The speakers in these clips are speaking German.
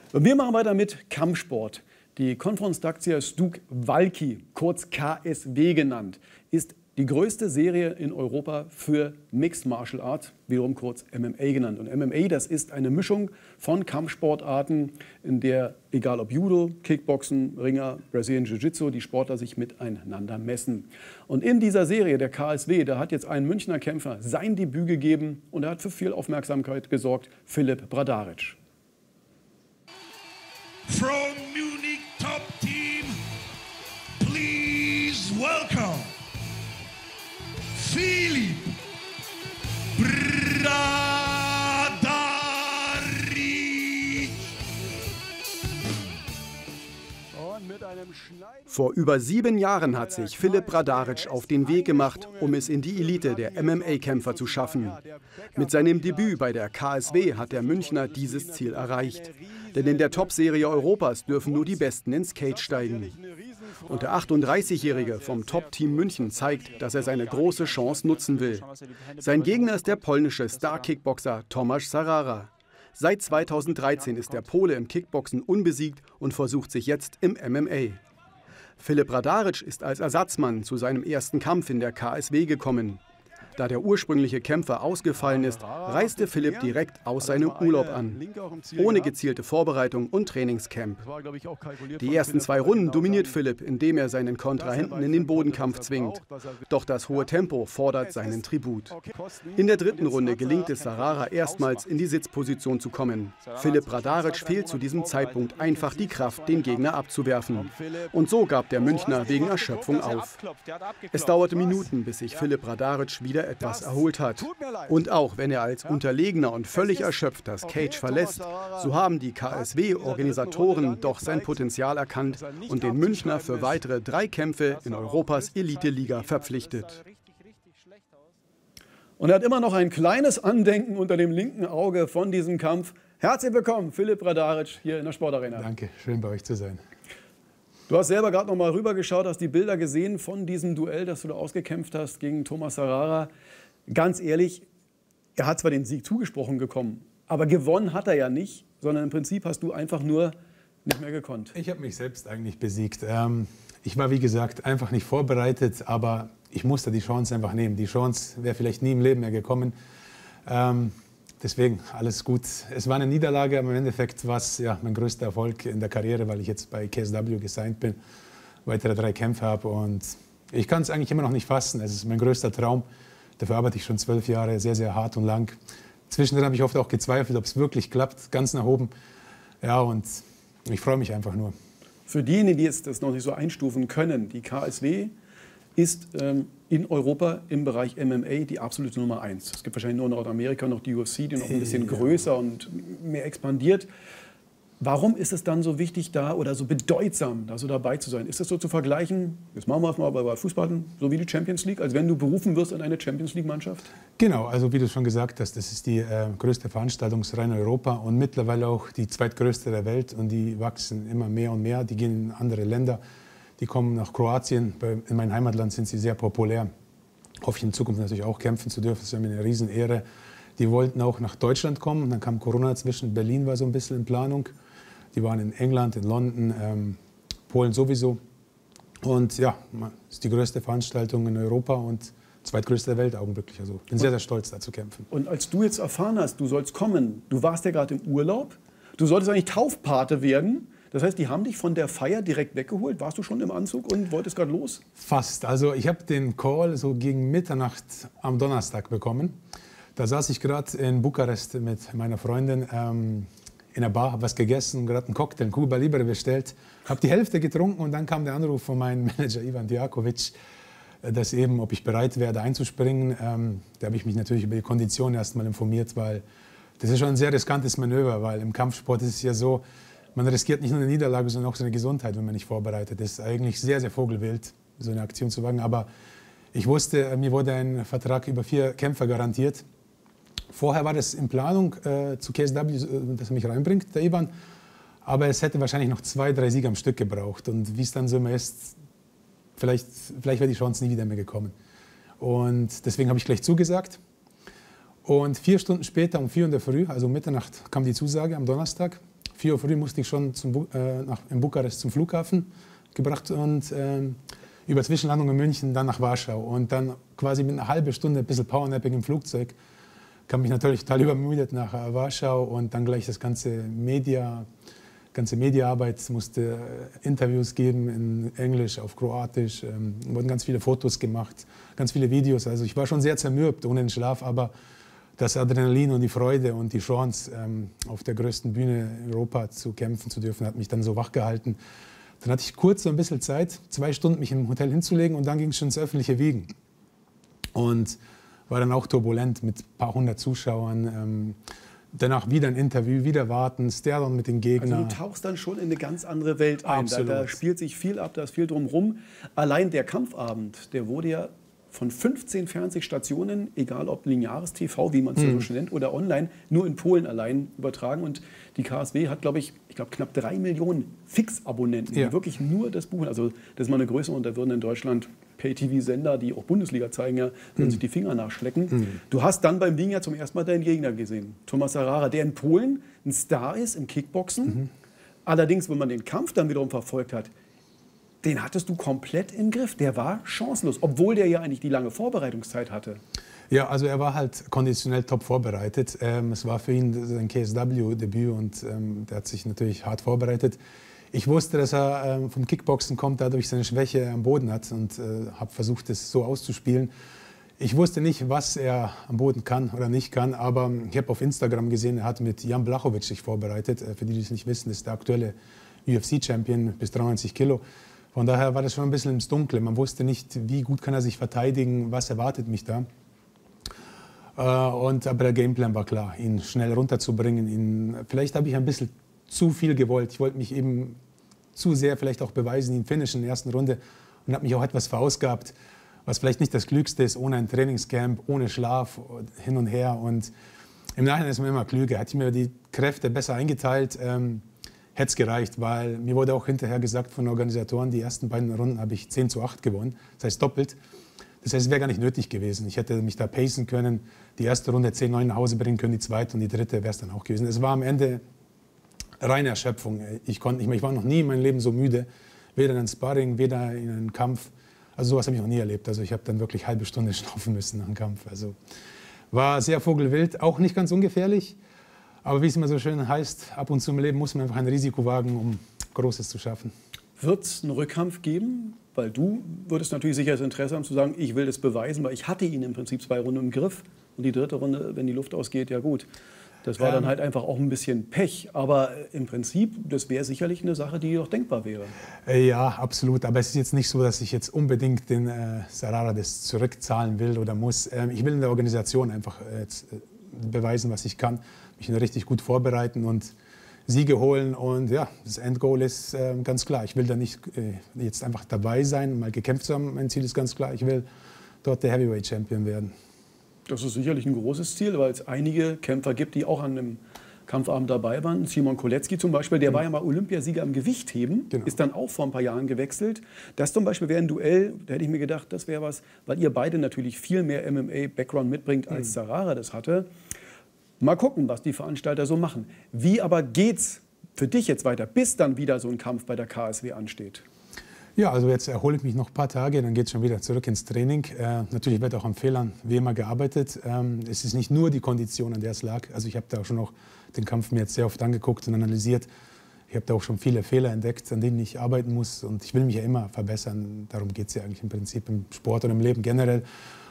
Und wir machen weiter mit Kampfsport. Die Konfrontakcja Stuk Walki, kurz KSW genannt, ist die größte Serie in Europa für Mixed Martial Arts, wiederum kurz MMA genannt. Und MMA, das ist eine Mischung von Kampfsportarten, in der, egal ob Judo, Kickboxen, Ringer, Brazilian Jiu-Jitsu, die Sportler sich miteinander messen. Und in dieser Serie, der KSW, da hat jetzt ein Münchner Kämpfer sein Debüt gegeben und er hat für viel Aufmerksamkeit gesorgt, Filip Bradarić. From Munich Top Team, please welcome Filip Bradarić. Vor über 7 Jahren hat sich Filip Bradarić auf den Weg gemacht, um es in die Elite der MMA-Kämpfer zu schaffen. Mit seinem Debüt bei der KSW hat der Münchner dieses Ziel erreicht. Denn in der Top-Serie Europas dürfen nur die Besten ins Cage steigen. Und der 38-Jährige vom Top-Team München zeigt, dass er seine große Chance nutzen will. Sein Gegner ist der polnische Star-Kickboxer Tomasz Sarara. Seit 2013 ist der Pole im Kickboxen unbesiegt und versucht sich jetzt im MMA. Filip Bradarić ist als Ersatzmann zu seinem ersten Kampf in der KSW gekommen. Da der ursprüngliche Kämpfer ausgefallen ist, reiste Filip direkt aus seinem Urlaub an, ohne gezielte Vorbereitung und Trainingscamp. Die ersten 2 Runden dominiert Filip, indem er seinen Kontrahenten in den Bodenkampf zwingt. Doch das hohe Tempo fordert seinen Tribut. In der 3. Runde gelingt es Sarara erstmals in die Sitzposition zu kommen. Filip Bradarić fehlt zu diesem Zeitpunkt einfach die Kraft, den Gegner abzuwerfen. Und so gab der Münchner wegen Erschöpfung auf. Es dauerte Minuten, bis sich Filip Bradarić wieder etwas erholt hat. Und auch wenn er als Unterlegener und völlig erschöpft das Cage verlässt, so haben die KSW-Organisatoren doch sein Potenzial erkannt und den Münchner für weitere 3 Kämpfe in Europas Elite-Liga verpflichtet. Und er hat immer noch ein kleines Andenken unter dem linken Auge von diesem Kampf. Herzlich willkommen, Filip Bradarić, hier in der Sportarena. Danke, schön bei euch zu sein. Du hast selber gerade noch mal rübergeschaut, hast die Bilder gesehen von diesem Duell, das du da ausgekämpft hast gegen Tomasz Sarara. Ganz ehrlich, er hat zwar den Sieg zugesprochen bekommen, aber gewonnen hat er ja nicht, sondern im Prinzip hast du einfach nur nicht mehr gekonnt. Ich habe mich selbst eigentlich besiegt. Ich war, wie gesagt, einfach nicht vorbereitet, aber ich musste die Chance einfach nehmen. Die Chance wäre vielleicht nie im Leben mehr gekommen. Deswegen alles gut. Es war eine Niederlage, aber im Endeffekt war es ja mein größter Erfolg in der Karriere, weil ich jetzt bei KSW gesigned bin, weitere 3 Kämpfe habe und ich kann es eigentlich immer noch nicht fassen. Es ist mein größter Traum. Dafür arbeite ich schon 12 Jahre, sehr, sehr hart und lang. Zwischendrin habe ich oft auch gezweifelt, ob es wirklich klappt, ganz nach oben. Ja, und ich freue mich einfach nur. Für diejenigen, die jetzt das noch nicht so einstufen können, die KSW ist in Europa im Bereich MMA die absolute Nummer 1. Es gibt wahrscheinlich nur in Nordamerika noch die UFC, die noch ein bisschen größer und mehr expandiert. Warum ist es dann so wichtig da oder so bedeutsam, da so dabei zu sein? Ist das so zu vergleichen, jetzt machen wir es mal bei Fußball, so wie die Champions League, als wenn du berufen wirst in eine Champions League-Mannschaft? Genau, also wie du schon gesagt hast, das ist die größte Veranstaltungsreihe in Europa und mittlerweile auch die zweitgrößte der Welt und die wachsen immer mehr und mehr, die gehen in andere Länder. Die kommen nach Kroatien, in meinem Heimatland sind sie sehr populär. Hoffe ich in Zukunft natürlich auch kämpfen zu dürfen, das ist mir eine Riesenehre. Die wollten auch nach Deutschland kommen, dann kam Corona dazwischen, Berlin war so ein bisschen in Planung. Die waren in England, in London, Polen sowieso. Und ja, es ist die größte Veranstaltung in Europa und zweitgrößte der Welt augenblicklich. Also bin sehr, sehr stolz, da zu kämpfen. Und als du jetzt erfahren hast, du sollst kommen, du warst ja gerade im Urlaub, du solltest eigentlich Taufpate werden. Das heißt, die haben dich von der Feier direkt weggeholt. Warst du schon im Anzug und wolltest gerade los? Fast. Also ich habe den Call so gegen Mitternacht am Donnerstag bekommen. Da saß ich gerade in Bukarest mit meiner Freundin in der Bar, habe was gegessen und gerade einen Cocktail, einen Cuba Libre bestellt. Habe die Hälfte getrunken und dann kam der Anruf von meinem Manager Ivan Dijakovic, dass eben, ob ich bereit wäre, einzuspringen. Da habe ich mich natürlich über die Kondition erst mal informiert, weil das ist schon ein sehr riskantes Manöver, weil im Kampfsport ist es ja so, man riskiert nicht nur eine Niederlage, sondern auch seine Gesundheit, wenn man nicht vorbereitet ist. Eigentlich sehr, sehr vogelwild, so eine Aktion zu wagen. Aber ich wusste, mir wurde ein Vertrag über 4 Kämpfer garantiert. Vorher war das in Planung zu KSW, dass er mich reinbringt, der Ivan. Aber es hätte wahrscheinlich noch 2, 3 Siege am Stück gebraucht. Und wie es dann so immer ist, vielleicht wäre die Chance nie wieder mehr gekommen. Und deswegen habe ich gleich zugesagt. Und 4 Stunden später, um 4 Uhr in der Früh, also Mitternacht, kam die Zusage am Donnerstag. 4 Uhr früh musste ich schon in Bukarest zum Flughafen gebracht und über Zwischenlandung in München dann nach Warschau. Und dann quasi mit einer halben Stunde ein bisschen Powernapping im Flugzeug kam ich natürlich total übermüdet nach Warschau und dann gleich das ganze Mediaarbeit, musste Interviews geben in Englisch, auf Kroatisch, wurden ganz viele Fotos gemacht, ganz viele Videos. Also ich war schon sehr zermürbt ohne den Schlaf, aber das Adrenalin und die Freude und die Chance, auf der größten Bühne in Europa zu kämpfen zu dürfen, hat mich dann so wach gehalten. Dann hatte ich kurz so ein bisschen Zeit, 2 Stunden mich im Hotel hinzulegen und dann ging es schon ins öffentliche Wiegen. Und war dann auch turbulent mit ein paar hundert Zuschauern. Danach wieder ein Interview, wieder warten, Stairdown mit den Gegnern. Also du tauchst dann schon in eine ganz andere Welt ein. Absolut. Da spielt sich viel ab, da ist viel drumherum. Allein der Kampfabend, der wurde ja von 15 Fernsehstationen, egal ob lineares TV, wie man es so schön nennt, oder online, nur in Polen allein übertragen. Und die KSW hat, glaube ich, knapp 3 Millionen Fixabonnenten, die wirklich nur das buchen. Also das ist mal eine Größe, und da würden in Deutschland Pay-TV-Sender, die auch Bundesliga zeigen, ja, würden sich die Finger nachschlecken. Du hast dann beim Ding ja zum ersten Mal deinen Gegner gesehen, Tomasz Harara, der in Polen ein Star ist im Kickboxen. Allerdings, wenn man den Kampf dann wiederum verfolgt hat, den hattest du komplett im Griff. Der war chancenlos, obwohl der ja eigentlich die lange Vorbereitungszeit hatte. Ja, also er war halt konditionell top vorbereitet. Es war für ihn sein KSW-Debüt und der hat sich natürlich hart vorbereitet. Ich wusste, dass er vom Kickboxen kommt, dadurch seine Schwäche am Boden hat und habe versucht, das so auszuspielen. Ich wusste nicht, was er am Boden kann oder nicht kann, aber ich habe auf Instagram gesehen, er hat mit Jan Blachowicz sich vorbereitet. Für die, die es nicht wissen, ist der aktuelle UFC-Champion bis 93 Kilo. Von daher war das schon ein bisschen ins Dunkle. Man wusste nicht, wie gut kann er sich verteidigen, was erwartet mich da. Aber der Gameplan war klar, ihn schnell runterzubringen. Vielleicht habe ich ein bisschen zu viel gewollt. Ich wollte mich eben zu sehr vielleicht auch beweisen, ihn finishen in der ersten Runde und habe mich auch etwas verausgabt, was vielleicht nicht das Klügste ist, ohne ein Trainingscamp, ohne Schlaf, hin und her. Und im Nachhinein ist man immer klüger. Hätte ich mir die Kräfte besser eingeteilt, hätte es gereicht, weil mir wurde auch hinterher gesagt von den Organisatoren, die ersten beiden Runden habe ich 10:8 gewonnen, das heißt doppelt. Das heißt, es wäre gar nicht nötig gewesen. Ich hätte mich da pacen können, die erste Runde 10:9 nach Hause bringen können, die zweite und die dritte wäre es dann auch gewesen. Es war am Ende reine Erschöpfung. Ich war noch nie in meinem Leben so müde, weder in einem Sparring, weder in einem Kampf. Also sowas habe ich noch nie erlebt. Also ich habe dann wirklich eine halbe Stunde schnaufen müssen nach dem Kampf. Also war sehr vogelwild, auch nicht ganz ungefährlich. Aber wie es immer so schön heißt, ab und zu im Leben muss man einfach ein Risiko wagen, um Großes zu schaffen. Wird es einen Rückkampf geben? Weil du würdest natürlich sicher das Interesse haben zu sagen, ich will das beweisen, weil ich hatte ihn im Prinzip 2 Runden im Griff. Und die dritte Runde, wenn die Luft ausgeht, ja gut. Das war dann halt einfach auch ein bisschen Pech. Aber im Prinzip, das wäre sicherlich eine Sache, die doch denkbar wäre. Ja, absolut. Aber es ist jetzt nicht so, dass ich jetzt unbedingt den Harara das zurückzahlen will oder muss. Ich will in der Organisation einfach beweisen, was ich kann. Mich richtig gut vorbereiten und Siege holen. Und ja, das Endgoal ist ganz klar. Ich will da nicht jetzt einfach dabei sein, mal gekämpft zu haben. Mein Ziel ist ganz klar, ich will dort der Heavyweight Champion werden. Das ist sicherlich ein großes Ziel, weil es einige Kämpfer gibt, die auch an einem Kampfabend dabei waren. Simon Kolecki zum Beispiel, der war ja mal Olympiasieger im Gewichtheben, ist dann auch vor ein paar Jahren gewechselt. Das zum Beispiel wäre ein Duell, da hätte ich mir gedacht, das wäre was, weil ihr beide natürlich viel mehr MMA-Background mitbringt, als Harara das hatte. Mal gucken, was die Veranstalter so machen. Wie aber geht's für dich jetzt weiter, bis dann wieder so ein Kampf bei der KSW ansteht? Ja, also jetzt erhole ich mich noch ein paar Tage, dann geht es schon wieder zurück ins Training. Natürlich wird auch an Fehlern wie immer gearbeitet. Es ist nicht nur die Kondition, an der es lag. Also ich habe da auch schon den Kampf mir jetzt sehr oft angeguckt und analysiert. Ich habe da auch schon viele Fehler entdeckt, an denen ich arbeiten muss. Und ich will mich ja immer verbessern. Darum geht es ja eigentlich im Prinzip im Sport und im Leben generell.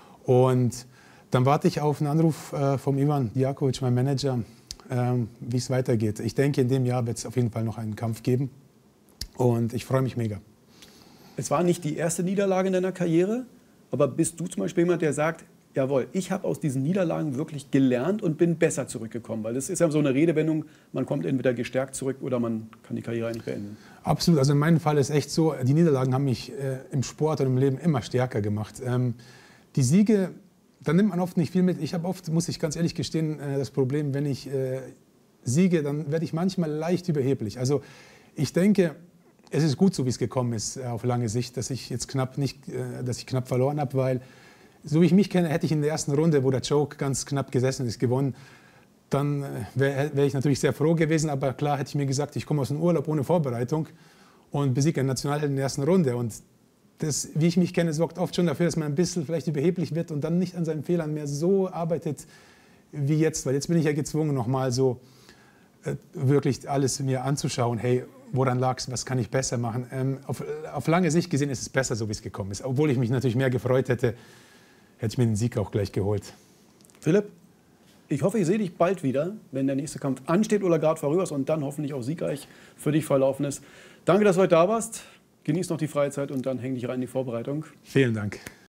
Und dann warte ich auf einen Anruf vom Ivan Dijakovic, mein Manager, wie es weitergeht. Ich denke, in dem Jahr wird es auf jeden Fall noch einen Kampf geben. Und ich freue mich mega. Es war nicht die erste Niederlage in deiner Karriere, aber bist du zum Beispiel jemand, der sagt, jawohl, ich habe aus diesen Niederlagen wirklich gelernt und bin besser zurückgekommen? Weil das ist ja so eine Redewendung, man kommt entweder gestärkt zurück oder man kann die Karriere eigentlich beenden. Absolut, also in meinem Fall ist echt so, die Niederlagen haben mich im Sport und im Leben immer stärker gemacht. Die Siege, da nimmt man oft nicht viel mit. Ich habe oft, muss ich ganz ehrlich gestehen, das Problem, wenn ich siege, dann werde ich manchmal leicht überheblich. Also ich denke, es ist gut so, wie es gekommen ist, auf lange Sicht, dass ich jetzt knapp verloren habe, weil so wie ich mich kenne, hätte ich in der ersten Runde, wo der Choke ganz knapp gesessen ist, gewonnen. dann wär ich natürlich sehr froh gewesen. Aber klar hätte ich mir gesagt, ich komme aus dem Urlaub ohne Vorbereitung und besiege einen Nationalhelden in der ersten Runde. Und das, wie ich mich kenne, sorgt oft schon dafür, dass man ein bisschen vielleicht überheblich wird und dann nicht an seinen Fehlern mehr so arbeitet wie jetzt. Weil jetzt bin ich ja gezwungen, nochmal so wirklich alles mir anzuschauen. Hey, woran lag es? Was kann ich besser machen? Auf lange Sicht gesehen ist es besser, so wie es gekommen ist. Obwohl ich mich natürlich mehr gefreut hätte, hätte ich mir den Sieg auch gleich geholt. Philipp, ich hoffe, ich sehe dich bald wieder, wenn der nächste Kampf ansteht oder gerade vorüber ist und dann hoffentlich auch siegreich für dich verlaufen ist. Danke, dass du heute da warst. Genieß noch die Freizeit und dann häng dich rein in die Vorbereitung. Vielen Dank.